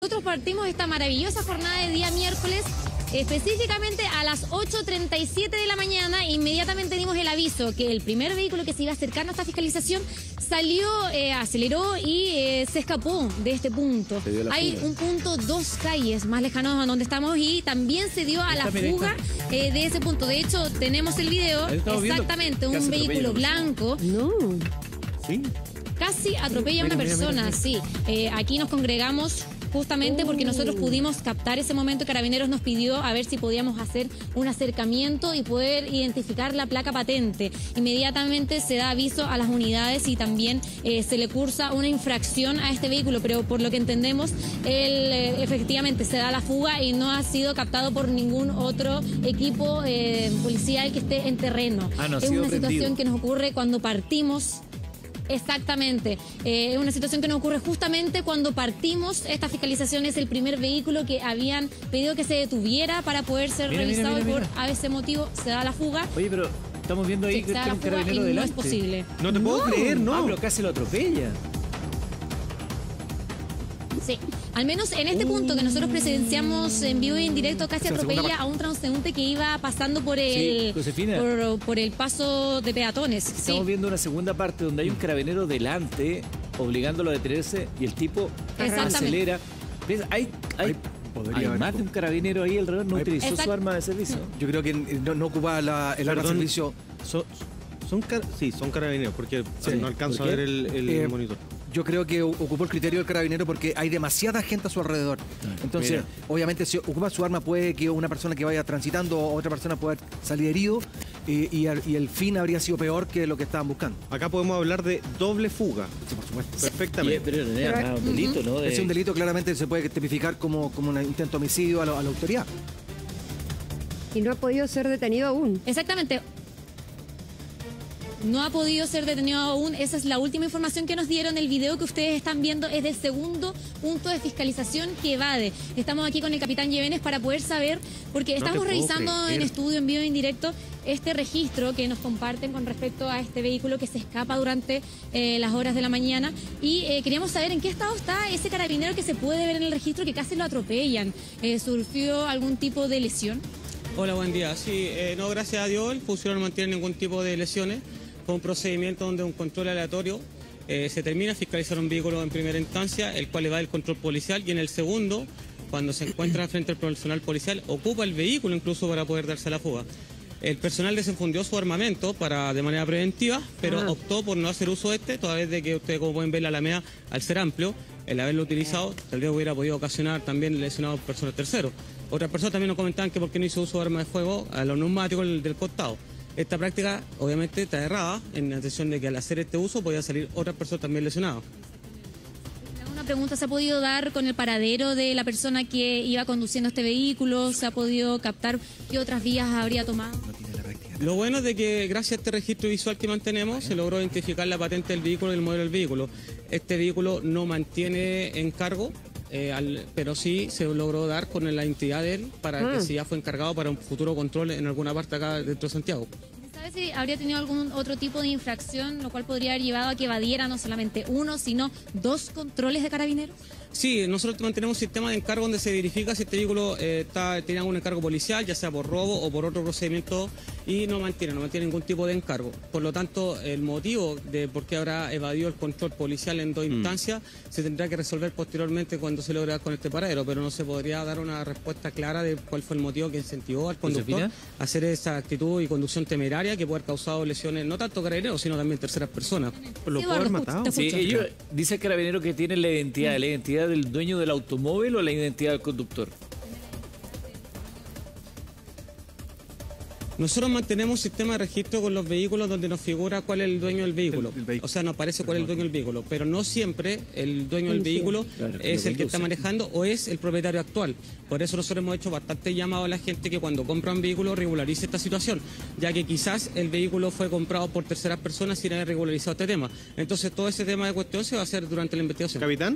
nosotros partimos esta maravillosa jornada de día miércoles, específicamente a las 8:37 de la mañana. Inmediatamente dimos el aviso que el primer vehículo que se iba a acercar a esta fiscalización salió, aceleró y se escapó de este punto. Hay un punto, 2 calles más lejanos a donde estamos, y también se dio a la fuga de ese punto. De hecho, tenemos el video, exactamente, un vehículo blanco. No. ¿Sí? Casi atropella a una persona, sí. Aquí nos congregamos justamente porque nosotros pudimos captar ese momento. Carabineros nos pidió a ver si podíamos hacer un acercamiento y poder identificar la placa patente. Inmediatamente se da aviso a las unidades y también se le cursa una infracción a este vehículo, pero por lo que entendemos, él efectivamente se da la fuga y no ha sido captado por ningún otro equipo policial que esté en terreno. Es una situación que nos ocurre cuando partimos. Exactamente, es una situación que nos ocurre justamente cuando partimos. Esta fiscalización es el primer vehículo que habían pedido que se detuviera para poder ser revisado, y por ese motivo se da la fuga. Oye, pero estamos viendo ahí que está un carabinero delante. No es posible. No te puedo creer, ¿no? Ah, pero casi lo atropella. Sí, al menos en este punto que nosotros presenciamos en vivo y en directo, casi atropella a un transeúnte que iba pasando por el, por el paso de peatones. Estamos viendo una segunda parte donde hay un carabinero delante, obligándolo a detenerse, y el tipo acelera. ¿Ves? Hay más de un carabinero ahí alrededor, no utilizó su arma de servicio. Yo creo que no ocupaba el arma de servicio. Sí, son carabineros, porque no alcanzo a ver el monitor. Yo creo que ocupó el criterio del carabinero porque hay demasiada gente a su alrededor. Entonces, obviamente, si ocupa su arma, puede que una persona que vaya transitando o otra persona pueda salir herido, y el fin habría sido peor que lo que estaban buscando. Acá podemos hablar de doble fuga. Sí, por supuesto. Perfectamente. Pero no era un delito, ¿no? Es un delito, claramente se puede tipificar como un intento de homicidio a la autoridad. Y no ha podido ser detenido aún. Exactamente. No ha podido ser detenido aún. Esa es la última información que nos dieron. El video que ustedes están viendo es del segundo punto de fiscalización que evade. Estamos aquí con el capitán Llevenes para poder saber, porque estamos revisando en estudio, en vivo y en directo, este registro que nos comparten con respecto a este vehículo que se escapa durante las horas de la mañana. Y queríamos saber en qué estado está ese carabinero que se puede ver en el registro que casi lo atropellan. ¿Sufrió algún tipo de lesión? Hola, buen día. Sí, no, gracias a Dios, el funcionario no mantiene ningún tipo de lesiones. Fue un procedimiento donde un control aleatorio se termina, fiscalizar un vehículo en primera instancia, el cual va el control policial, y en el segundo, cuando se encuentra frente al personal policial, ocupa el vehículo incluso para poder darse la fuga. El personal desenfundió su armamento de manera preventiva, pero optó por no hacer uso de toda vez de que ustedes, como pueden ver, la Alameda, al ser amplio, el haberlo utilizado, tal vez hubiera podido ocasionar también lesionados personas terceros. Otras personas también nos comentaban que por qué no hizo uso de arma de fuego a los neumáticos del costado. Esta práctica obviamente está errada, en la atención de que al hacer este uso podía salir otras personas también lesionadas. Una pregunta: ¿se ha podido dar con el paradero de la persona que iba conduciendo este vehículo? ¿Se ha podido captar qué otras vías habría tomado? Lo bueno es de que gracias a este registro visual que mantenemos se logró identificar la patente del vehículo y el modelo del vehículo. Este vehículo no mantiene encargo, pero sí se logró dar con la identidad de él para que si ya fue encargado para un futuro control en alguna parte acá dentro de Santiago. ¿Sabes si habría tenido algún otro tipo de infracción, lo cual podría haber llevado a que evadiera no solamente uno, sino 2 controles de carabineros? Sí, nosotros mantenemos un sistema de encargo donde se verifica si este vehículo tiene algún encargo policial, ya sea por robo o por otro procedimiento, y no mantiene ningún tipo de encargo. Por lo tanto, el motivo de por qué habrá evadido el control policial en 2 instancias se tendrá que resolver posteriormente cuando se logre dar con este paradero, pero no se podría dar una respuesta clara de cuál fue el motivo que incentivó al conductor a hacer esa actitud y conducción temeraria que puede haber causado lesiones, no tanto carabineros, sino también terceras personas. Lo puede haber matado. Sí, dice el carabinero que tiene la identidad del dueño del automóvil o la identidad del conductor. Nosotros mantenemos un sistema de registro con los vehículos donde nos figura cuál es el dueño del vehículo. O sea, nos aparece cuál es el dueño del vehículo, pero no siempre el dueño del vehículo es el que está manejando o es el propietario actual. Por eso nosotros hemos hecho bastante llamado a la gente que cuando compra un vehículo regularice esta situación, ya que quizás el vehículo fue comprado por terceras personas sin haber regularizado este tema. Entonces todo ese tema de cuestión se va a hacer durante la investigación. Capitán.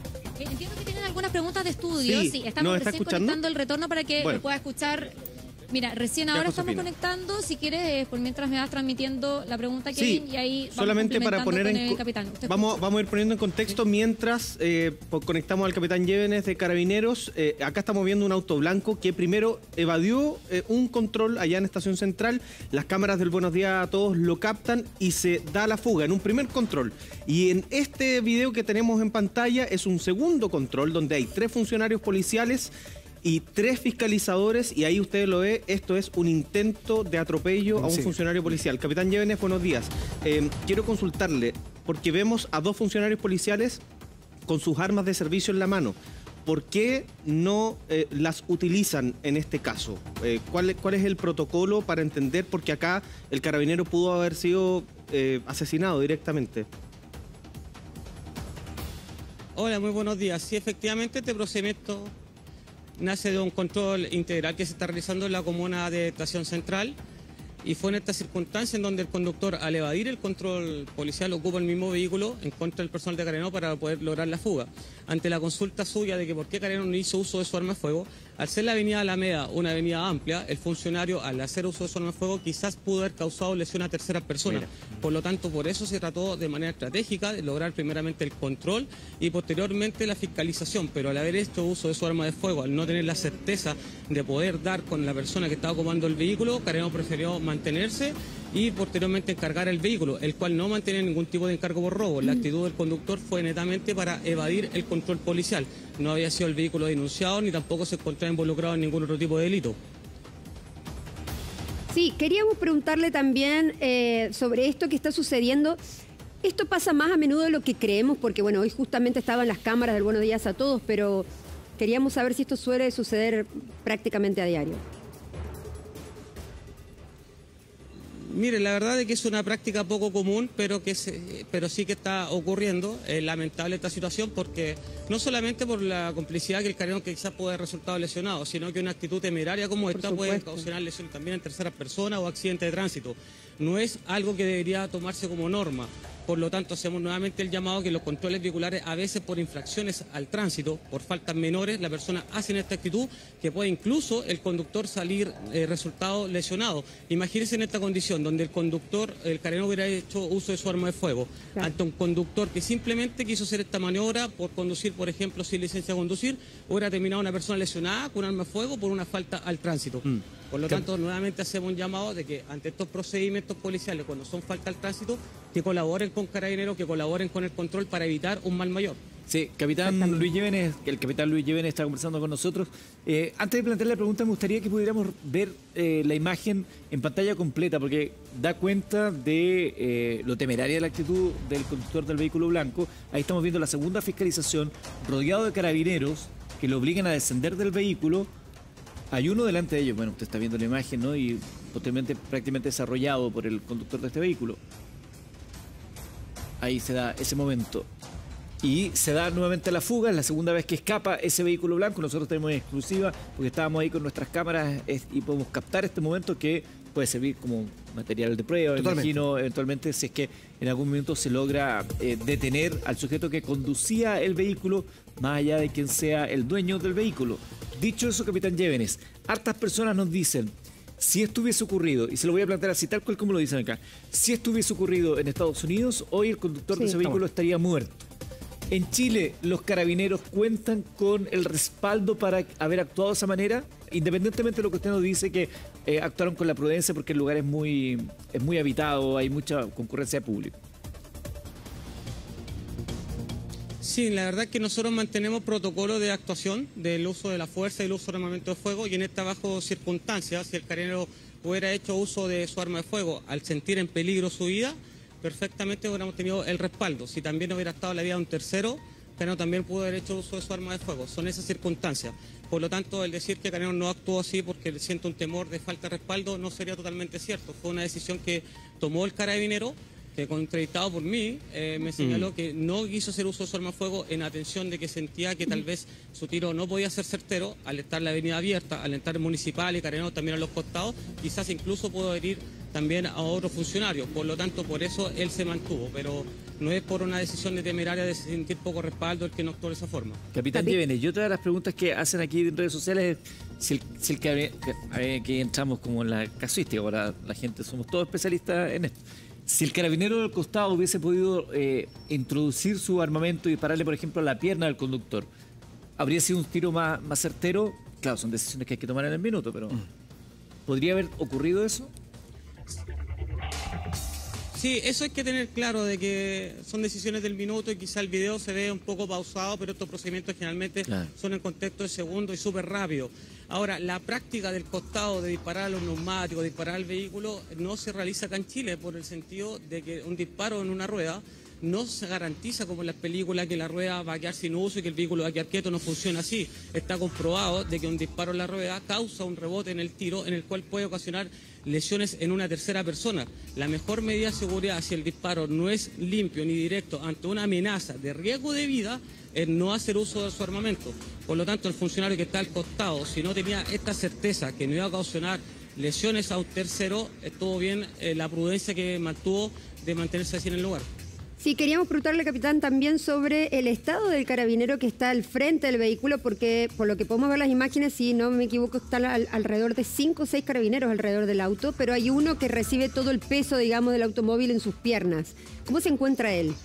Entiendo que tienen algunas preguntas de estudio. Sí, estamos recién conectando el retorno para que lo pueda escuchar Mira, recién ahora estamos conectando. Si quieres, por mientras me vas transmitiendo la pregunta, Kevin, y ahí vamos solamente para poner con el capitán. Vamos a ir poniendo en contexto mientras conectamos al capitán Llévenes de Carabineros. Acá estamos viendo un auto blanco que primero evadió un control allá en Estación Central. Las cámaras del Buenos Días a Todos lo captan y se da la fuga en un primer control. Y en este video que tenemos en pantalla es un segundo control donde hay 3 funcionarios policiales y 3 fiscalizadores, y ahí usted lo ve, esto es un intento de atropello a un funcionario policial. Capitán Llévenes, buenos días. Quiero consultarle, porque vemos a 2 funcionarios policiales con sus armas de servicio en la mano. ¿Por qué no las utilizan en este caso? ¿Cuál es el protocolo para entender? Porque acá el carabinero pudo haber sido asesinado directamente. Hola, muy buenos días. Sí, efectivamente, este procedimiento nace de un control integral que se está realizando en la comuna de Estación Central, y fue en esta circunstancia en donde el conductor, al evadir el control policial, ocupa el mismo vehículo en contra del personal de Carabineros para poder lograr la fuga. Ante la consulta suya de que por qué Carabineros no hizo uso de su arma de fuego, al ser la avenida Alameda una avenida amplia, el funcionario, al hacer uso de su arma de fuego, quizás pudo haber causado lesión a terceras personas. Por lo tanto, por eso se trató de manera estratégica de lograr primeramente el control y posteriormente la fiscalización. Pero al haber hecho uso de su arma de fuego, al no tener la certeza de poder dar con la persona que estaba ocupando el vehículo, Carabineros prefirió mantenerse y posteriormente encargar el vehículo, el cual no mantenía ningún tipo de encargo por robo. La actitud del conductor fue netamente para evadir el control policial. No había sido el vehículo denunciado ni tampoco se encontraba involucrado en ningún otro tipo de delito. Sí, queríamos preguntarle también sobre esto que está sucediendo. Esto pasa más a menudo de lo que creemos, porque bueno, hoy justamente estaban las cámaras del Buenos Días a Todos, pero queríamos saber si esto suele suceder prácticamente a diario. Mire, la verdad es que es una práctica poco común, pero sí que está ocurriendo. Es lamentable esta situación porque no solamente por la complicidad que el carabinero que quizás puede haber resultado lesionado, sino que una actitud temeraria como esta puede causar lesiones también en terceras personas o accidentes de tránsito. No es algo que debería tomarse como norma. Por lo tanto, hacemos nuevamente el llamado que los controles vehiculares, a veces por infracciones al tránsito, por faltas menores, la persona hace esta actitud que puede incluso el conductor salir resultado lesionado. Imagínense en esta condición donde el conductor, el carabinero hubiera hecho uso de su arma de fuego, ante un conductor que simplemente quiso hacer esta maniobra por conducir, por ejemplo, sin licencia de conducir, hubiera terminado una persona lesionada con un arma de fuego por una falta al tránsito. Por lo tanto, nuevamente hacemos un llamado de que ante estos procedimientos policiales, cuando son falta al tránsito, que colaboren con Carabineros, que colaboren con el control para evitar un mal mayor. Sí, capitán Luis Llévenes, el capitán Luis Llévenes está conversando con nosotros. Antes de plantear la pregunta, me gustaría que pudiéramos ver la imagen en pantalla completa, porque da cuenta de lo temeraria de la actitud del conductor del vehículo blanco. Ahí estamos viendo la segunda fiscalización, rodeado de carabineros que lo obligan a descender del vehículo. Hay uno delante de ellos, bueno, usted está viendo la imagen, ¿no? Y posteriormente prácticamente desarrollado por el conductor de este vehículo. Ahí se da ese momento. Y se da nuevamente la fuga, es la segunda vez que escapa ese vehículo blanco. Nosotros tenemos en exclusiva, porque estábamos ahí con nuestras cámaras y podemos captar este momento que puede servir como material de prueba. Totalmente. Imagino, eventualmente, si es que en algún momento se logra detener al sujeto que conducía el vehículo, más allá de quien sea el dueño del vehículo. Dicho eso, capitán Llévenes, hartas personas nos dicen, si esto hubiese ocurrido, y se lo voy a plantear así, tal cual como lo dicen acá, si esto hubiese ocurrido en Estados Unidos, hoy el conductor de ese vehículo estaría muerto. En Chile, ¿los carabineros cuentan con el respaldo para haber actuado de esa manera? Independientemente de lo que usted nos dice, que actuaron con la prudencia porque el lugar es muy habitado, hay mucha concurrencia de público. Sí, la verdad es que nosotros mantenemos protocolo de actuación del uso de la fuerza y el uso de armamento de fuego, y en esta bajo circunstancias, si el carabinero hubiera hecho uso de su arma de fuego al sentir en peligro su vida, perfectamente hubiéramos tenido el respaldo. Si también hubiera estado en la vida de un tercero, Carabineros también pudo haber hecho uso de su arma de fuego. Son esas circunstancias. Por lo tanto, el decir que Carabineros no actuó así porque siente un temor de falta de respaldo no sería totalmente cierto. Fue una decisión que tomó el carabinero, que entrevistado por mí, me señaló que no quiso hacer uso de su arma de fuego en atención de que sentía que tal vez su tiro no podía ser certero al estar la avenida abierta, al estar municipal y Carabineros también a los costados, quizás incluso pudo herir también a otros funcionarios. Por lo tanto, por eso él se mantuvo. Pero no es por una decisión de temeraria de sentir poco respaldo el que no actuó de esa forma. Capitán Llévenes, y otra de las preguntas que hacen aquí en redes sociales es si que entramos como en la casuística, ahora la gente somos todos especialistas en esto. Si el carabinero del costado hubiese podido introducir su armamento y dispararle, por ejemplo, a la pierna del conductor, ¿habría sido un tiro más certero? Claro, son decisiones que hay que tomar en el minuto, pero ¿podría haber ocurrido eso? Sí, eso hay que tener claro, de que son decisiones del minuto y quizá el video se ve un poco pausado, pero estos procedimientos generalmente son en contexto de segundo y súper rápido. Ahora, la práctica del costado de disparar a los neumáticos, disparar al vehículo, no se realiza acá en Chile por el sentido de que un disparo en una rueda no se garantiza como en las películas que la rueda va a quedar sin uso y que el vehículo va a quedar quieto. No funciona así. Está comprobado de que un disparo en la rueda causa un rebote en el tiro en el cual puede ocasionar lesiones en una tercera persona. La mejor medida de seguridad si el disparo no es limpio ni directo ante una amenaza de riesgo de vida es no hacer uso de su armamento. Por lo tanto, el funcionario que está al costado, si no tenía esta certeza que no iba a ocasionar lesiones a un tercero, estuvo bien la prudencia que mantuvo de mantenerse así en el lugar. Sí, queríamos preguntarle, capitán, también sobre el estado del carabinero que está al frente del vehículo, porque por lo que podemos ver las imágenes, si no me equivoco, están alrededor de 5 o 6 carabineros alrededor del auto, pero hay uno que recibe todo el peso, digamos, del automóvil en sus piernas. ¿Cómo se encuentra él?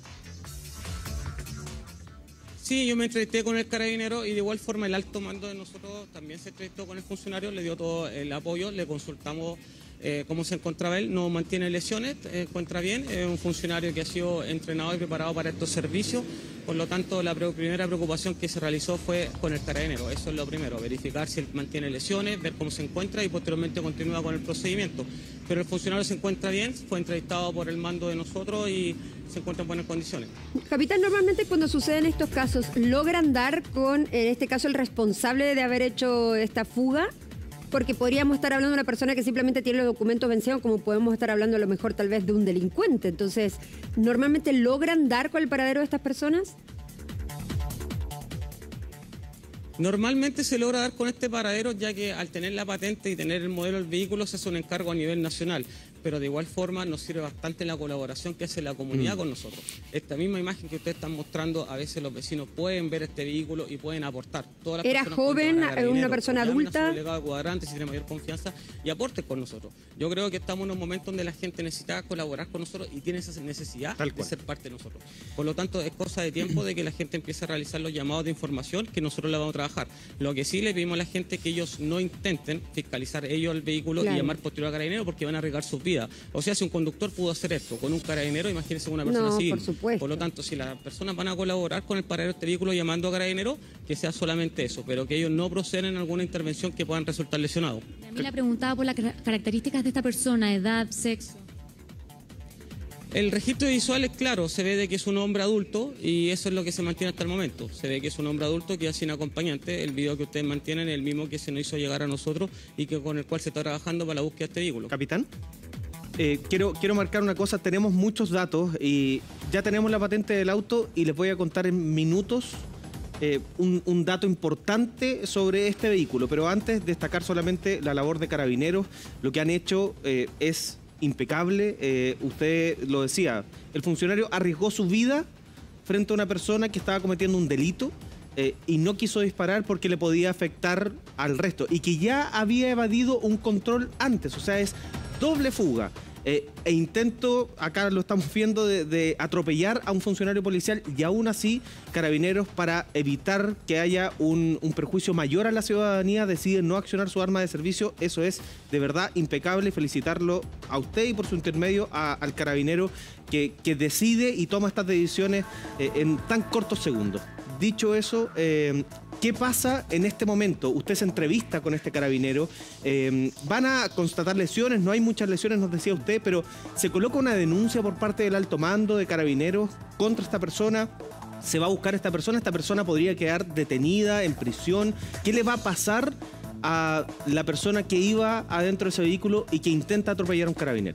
Sí, yo me entrevisté con el carabinero y de igual forma el alto mando de nosotros también se entrevistó con el funcionario, le dio todo el apoyo, le consultamos cómo se encontraba él, no mantiene lesiones, encuentra bien, es un funcionario que ha sido entrenado y preparado para estos servicios, por lo tanto la primera preocupación que se realizó fue con el carabinero, eso es lo primero, verificar si él mantiene lesiones, ver cómo se encuentra y posteriormente continúa con el procedimiento. Pero el funcionario se encuentra bien, fue entrevistado por el mando de nosotros y se encuentra en buenas condiciones. Capitán, normalmente cuando suceden estos casos, ¿logran dar con, en este caso, el responsable de haber hecho esta fuga? Porque podríamos estar hablando de una persona que simplemente tiene los documentos vencidos, como podemos estar hablando a lo mejor tal vez de un delincuente. Entonces, ¿normalmente logran dar con el paradero de estas personas? Normalmente se logra dar con este paradero, ya que al tener la patente y tener el modelo del vehículo se hace un encargo a nivel nacional, pero de igual forma nos sirve bastante la colaboración que hace la comunidad con nosotros. Esta misma imagen que ustedes están mostrando, a veces los vecinos pueden ver este vehículo y pueden aportar. Todas las ¿Era joven, una persona adulta? Cuadrante, si tiene mayor confianza y aporten con nosotros. Yo creo que estamos en un momento donde la gente necesita colaborar con nosotros y tiene esa necesidad de ser parte de nosotros. Por lo tanto, es cosa de tiempo de que la gente empiece a realizar los llamados de información que nosotros le vamos a trabajar. Lo que sí le pedimos a la gente es que ellos no intenten fiscalizar ellos el vehículo y llamar posterior a carabinero porque van a arriesgar sus vidas. O sea, si un conductor pudo hacer esto con un carabinero, imagínense una persona civil. Por supuesto. Por lo tanto, si las personas van a colaborar con el paradero de este vehículo llamando a carabinero, que sea solamente eso, pero que ellos no proceden en alguna intervención que puedan resultar lesionados. A mí la preguntaba por las características de esta persona, edad, sexo. El registro visual es claro, se ve de que es un hombre adulto y eso es lo que se mantiene hasta el momento. Se ve que es un hombre adulto que hace un acompañante. El video que ustedes mantienen es el mismo que se nos hizo llegar a nosotros y que con el cual se está trabajando para la búsqueda de este vehículo. Capitán, quiero marcar una cosa. Tenemos muchos datos y ya tenemos la patente del auto y les voy a contar en minutos un dato importante sobre este vehículo. Pero antes, destacar solamente la labor de carabineros. Lo que han hecho es impecable. Usted lo decía, el funcionario arriesgó su vida frente a una persona que estaba cometiendo un delito y no quiso disparar porque le podía afectar al resto y que ya había evadido un control antes, o sea, es doble fuga. E intento, acá lo estamos viendo, de atropellar a un funcionario policial y aún así Carabineros, para evitar que haya un perjuicio mayor a la ciudadanía, decide no accionar su arma de servicio. Eso es de verdad impecable. Felicitarlo a usted y por su intermedio al carabinero que decide y toma estas decisiones en tan cortos segundos. Dicho eso, ¿qué pasa en este momento? Usted se entrevista con este carabinero, van a constatar lesiones, no hay muchas lesiones, nos decía usted, pero se coloca una denuncia por parte del alto mando de Carabineros contra esta persona. Se va a buscar a esta persona podría quedar detenida en prisión. ¿Qué le va a pasar a la persona que iba adentro de ese vehículo y que intenta atropellar a un carabinero?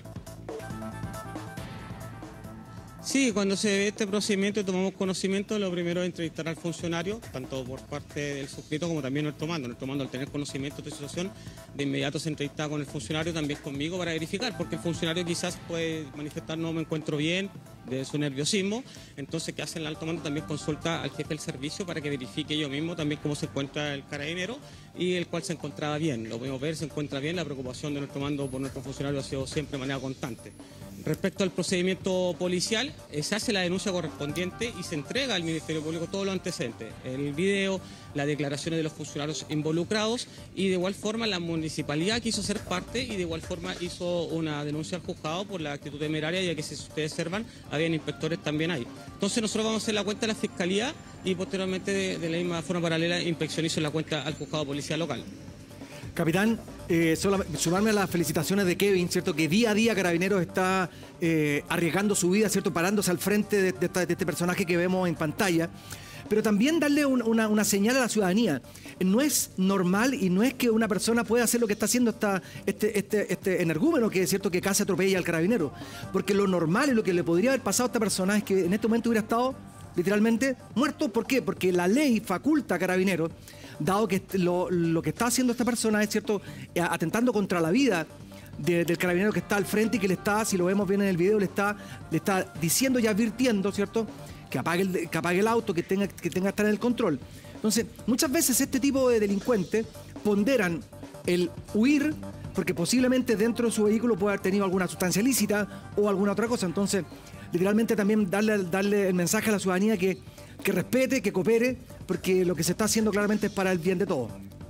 Sí, cuando se ve este procedimiento y tomamos conocimiento, lo primero es entrevistar al funcionario, tanto por parte del suscrito como también nuestro mando. Nuestro mando, al tener conocimiento de esta situación, de inmediato se entrevista con el funcionario, también conmigo, para verificar, porque el funcionario quizás puede manifestar: no me encuentro bien, de su nerviosismo. Entonces, ¿qué hace el alto mando? También consulta al jefe del servicio para que verifique ellos mismos también cómo se encuentra el carabinero, y el cual se encontraba bien. Lo podemos ver, se encuentra bien. La preocupación de nuestro mando por nuestro funcionario ha sido siempre de manera constante. Respecto al procedimiento policial, se hace la denuncia correspondiente y se entrega al Ministerio Público todos los antecedentes, el video, las declaraciones de los funcionarios involucrados, y de igual forma la municipalidad quiso ser parte y de igual forma hizo una denuncia al juzgado por la actitud temeraria, ya que si ustedes observan, habían inspectores también ahí. Entonces nosotros vamos a hacer la cuenta de la Fiscalía y posteriormente de la misma forma paralela inspección hizo la cuenta al juzgado policial local. Capitán, sumarme a las felicitaciones de Kevin, ¿cierto? Que día a día Carabineros está arriesgando su vida, ¿cierto? Parándose al frente de este personaje que vemos en pantalla. Pero también darle una señal a la ciudadanía. No es normal y no es que una persona pueda hacer lo que está haciendo este energúmeno, que es cierto que casi atropella al carabinero. Porque lo normal y lo que le podría haber pasado a esta persona es que en este momento hubiera estado literalmente muerto. ¿Por qué? Porque la ley faculta a Carabineros, dado que lo que está haciendo esta persona es cierto atentando contra la vida del carabinero que está al frente y que le está, si lo vemos bien en el video, le está diciendo y advirtiendo, ¿cierto?, que apague el auto, que tenga que estar en el control. Entonces, muchas veces este tipo de delincuentes ponderan el huir porque posiblemente dentro de su vehículo puede haber tenido alguna sustancia ilícita o alguna otra cosa. Entonces, literalmente también darle el mensaje a la ciudadanía que respete, que coopere, porque lo que se está haciendo claramente es para el bien de todos.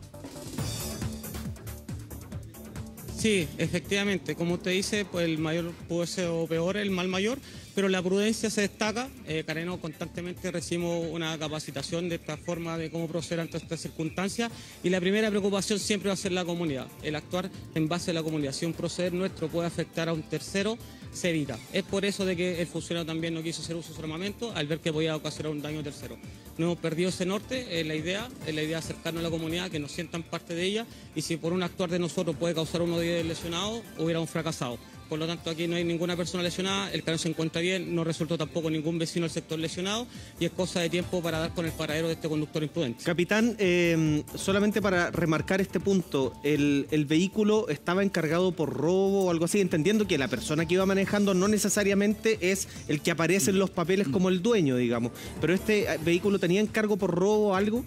Sí, efectivamente, como usted dice, pues el mayor puede ser o peor, el mal mayor, pero la prudencia se destaca. Carabineros constantemente recibimos una capacitación de esta forma de cómo proceder ante estas circunstancias, y la primera preocupación siempre va a ser la comunidad, el actuar en base a la comunidad. Si un proceder nuestro puede afectar a un tercero, se evita. Es por eso de que el funcionario también no quiso hacer uso de su armamento al ver que podía ocasionar un daño tercero. No hemos perdido ese norte, es la idea acercarnos a la comunidad, que nos sientan parte de ella, y si por un actuar de nosotros puede causar uno de ellos lesionado, hubiéramos fracasado. Por lo tanto, aquí no hay ninguna persona lesionada, el carro se encuentra bien, no resultó tampoco ningún vecino del sector lesionado, y es cosa de tiempo para dar con el paradero de este conductor imprudente. Capitán, solamente para remarcar este punto, el vehículo estaba encargado por robo o algo así, entendiendo que la persona que iba manejando no necesariamente es el que aparece en los papeles como el dueño, digamos, pero este vehículo tenía encargo por robo o algo.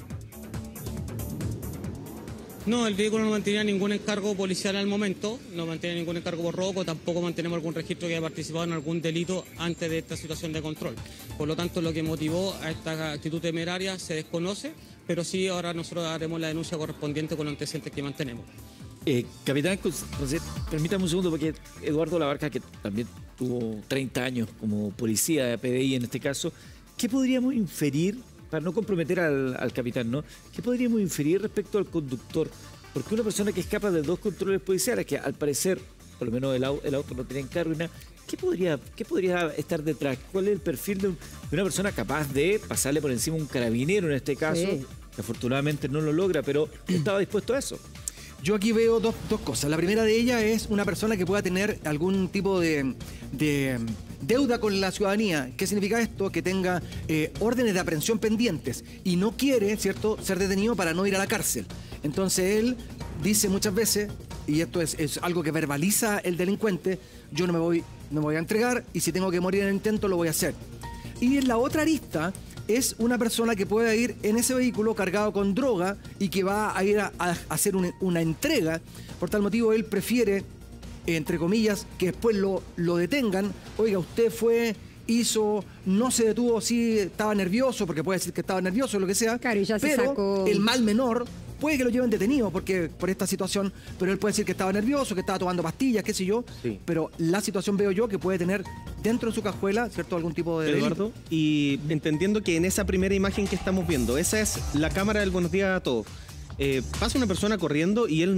No, el vehículo no mantenía ningún encargo policial al momento, no mantenía ningún encargo por robo, tampoco mantenemos algún registro que haya participado en algún delito antes de esta situación de control. Por lo tanto, lo que motivó a esta actitud temeraria se desconoce, pero sí ahora nosotros haremos la denuncia correspondiente con los antecedentes que mantenemos. Capitán, permítame un segundo, porque Eduardo Labarca, que también tuvo 30 años como policía de PDI en este caso, ¿qué podríamos inferir? Para no comprometer al capitán, ¿no? ¿Qué podríamos inferir respecto al conductor? Porque una persona que escapa de 2 controles policiales, que al parecer, por lo menos el auto no tenía encargo y nada, ¿qué podría estar detrás? ¿Cuál es el perfil de una persona capaz de pasarle por encima a un carabinero en este caso? Sí. Que afortunadamente no lo logra, pero estaba dispuesto a eso. Yo aquí veo dos cosas. La primera de ellas es una persona que pueda tener algún tipo de deuda con la ciudadanía. ¿Qué significa esto? Que tenga órdenes de aprehensión pendientes y no quiere, ¿cierto?, ser detenido para no ir a la cárcel. Entonces él dice muchas veces, y esto es algo que verbaliza el delincuente, yo no me voy a entregar, y si tengo que morir en el intento lo voy a hacer. Y en la otra arista es una persona que puede ir en ese vehículo cargado con droga y que va a ir a hacer una entrega. Por tal motivo, él prefiere, entre comillas, que después lo detengan. Oiga, usted hizo, no se detuvo, sí estaba nervioso, porque puede decir que estaba nervioso, lo que sea. Claro, y ya se pero sacó. El mal menor puede que lo lleven detenido por esta situación, pero él puede decir que estaba nervioso, que estaba tomando pastillas, qué sé yo. Sí. Pero la situación veo yo que puede tener dentro de su cajuela, ¿cierto?, algún tipo de Eduardo, delito. Y entendiendo que en esa primera imagen que estamos viendo, esa es la cámara del Buenos Días a Todos. Pasa una persona corriendo y él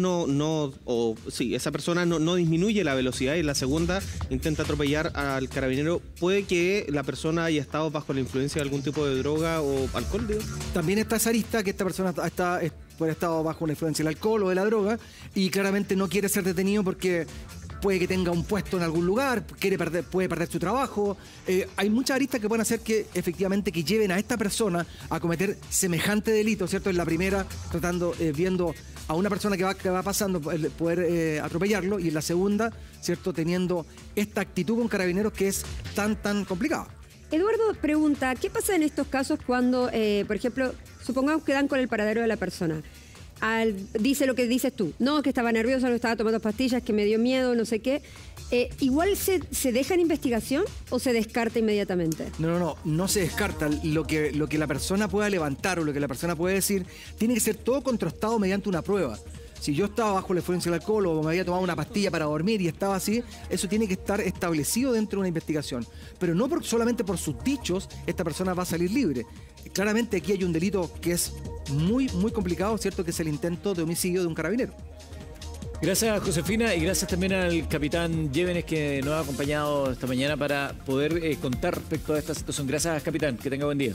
esa persona no disminuye la velocidad, y la segunda intenta atropellar al carabinero. Puede que la persona haya estado bajo la influencia de algún tipo de droga o alcohol, digo. También está esa arista que esta persona puede haber estado bajo la influencia del alcohol o de la droga y claramente no quiere ser detenido porque puede que tenga un puesto en algún lugar, puede perder su trabajo. Hay muchas aristas que pueden hacer que efectivamente que lleven a esta persona a cometer semejante delito, ¿cierto? En la primera, viendo a una persona que va pasando, poder atropellarlo, y en la segunda, ¿cierto? Teniendo esta actitud con Carabineros que es tan complicada. Eduardo pregunta, ¿qué pasa en estos casos cuando, por ejemplo, supongamos que dan con el paradero de la persona? Dice lo que dices tú, no, que estaba nervioso, no estaba tomando pastillas, que me dio miedo, no sé qué. ¿Igual se deja en investigación o se descarta inmediatamente? No se descarta. Lo que la persona pueda levantar o lo que la persona puede decir tiene que ser todo contrastado mediante una prueba. Si yo estaba bajo la influencia del alcohol o me había tomado una pastilla para dormir y estaba así, eso tiene que estar establecido dentro de una investigación. Pero no solamente por sus dichos esta persona va a salir libre. Claramente aquí hay un delito que es muy complicado, ¿cierto? Que es el intento de homicidio de un carabinero. Gracias, Josefina, y gracias también al capitán Llévenes que nos ha acompañado esta mañana para poder contar respecto a esta situación. Gracias, capitán, que tenga buen día.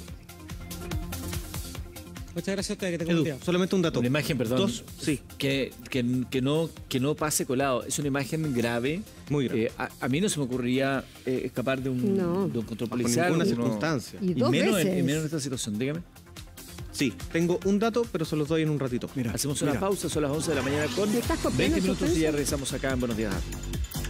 Muchas gracias a ustedes, que tengan buen día. Solamente un dato. Una imagen, perdón. Sí. Que no pase colado. Es una imagen grave. Muy grave. A mí no se me ocurriría escapar de un control policial. Por ninguna circunstancia. Y menos en esta situación, dígame. Sí, tengo un dato, pero se los doy en un ratito. Hacemos una pausa, son las 11 de la mañana con 20 minutos y ya regresamos acá en Buenos Días.